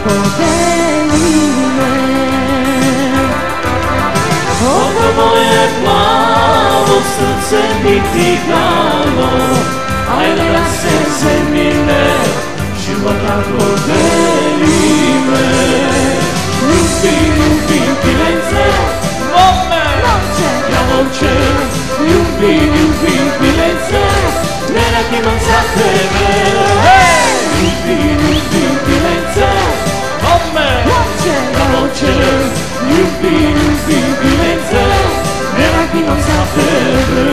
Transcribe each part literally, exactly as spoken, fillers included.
podeli me. Oko moje plavo, srce biti glavo, ajde da se zemine, života podeli me. Ljubim, ljubim ti lence, momče, ja momče. Ljubim, ljubim ti lence, merak imam za tebe. Ljubim, ljubim ti lence, momče, ja momče. Ljubim, ljubim ti lence, merak imam za tebe.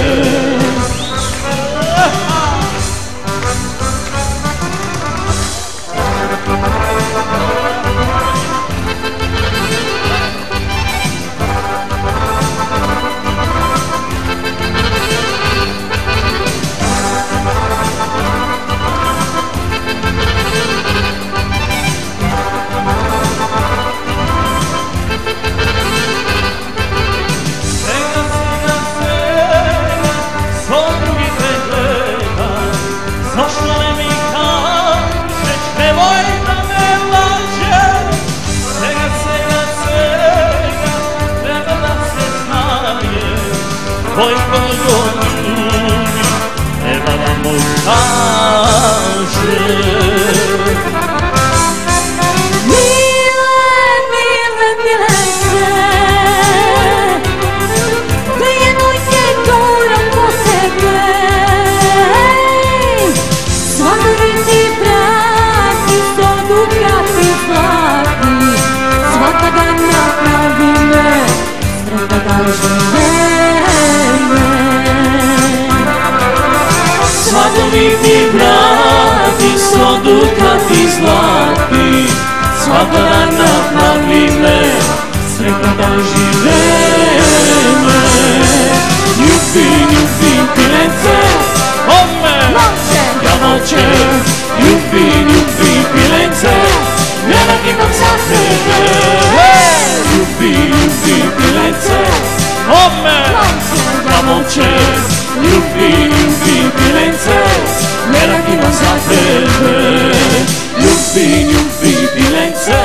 Tvoj pogodnik treba da mu kaže. Mile, mile, milence, da jednog je gura po sebe. Svakog ti prati, sodu krati zlati, svaka ga napravi me, sreda da žive. Svakovi ti vrati, sodu kad ti zlati, svaka da napravi me, sretna da živeme. Ljubim, ljubim ti lence, ja momče. Ljubim, ljubim ti lence, merak imam za tebe. Ljubim, ljubim ti lence, ja momče. Ljubim, ljubim ti lence, merak imam za tebe. Ljubim, ljubim ti lence,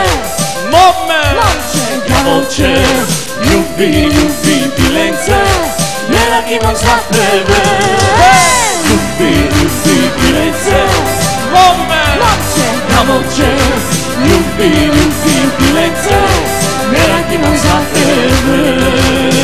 ja momče. Ljubim, ljubim ti lence, merak imam za tebe. Ljubim, ljubim ti lence, ja momče. Ljubim, ljubim ti lence, merak imam za tebe.